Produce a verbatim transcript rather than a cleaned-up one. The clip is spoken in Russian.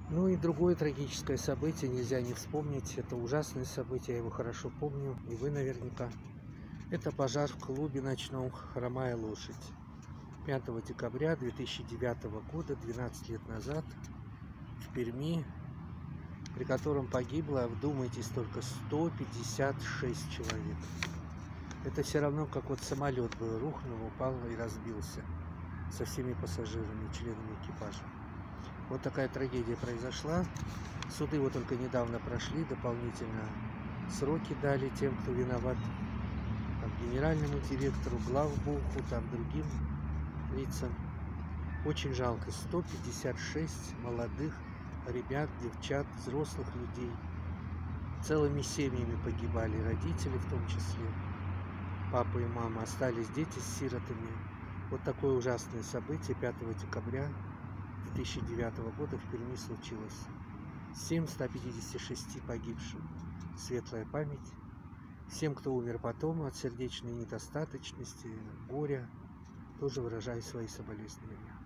Ну и другое трагическое событие нельзя не вспомнить. Это ужасное событие, я его хорошо помню, и вы наверняка. Это пожар в клубе ночном «Хромая лошадь». пятого декабря две тысячи девятого года, двенадцать лет назад, в Перми, при котором погибло, вдумайтесь, только сто пятьдесят шесть человек. Это все равно, как вот самолет был, рухнул, упал и разбился со всеми пассажирами, членами экипажа. Вот такая трагедия произошла. Суды вот только недавно прошли, дополнительно сроки дали тем, кто виноват. Там, генеральному директору, главбуху, там другим лицам. Очень жалко. сто пятьдесят шесть молодых ребят, девчат, взрослых людей. Целыми семьями погибали, родители в том числе. Папа и мама, остались дети с сиротами. Вот такое ужасное событие пятого декабря две тысячи девятого года в Перми случилось. Всем ста пятидесяти шести погибшим светлая память. Всем, кто умер потом от сердечной недостаточности, горя, тоже выражаю свои соболезнования.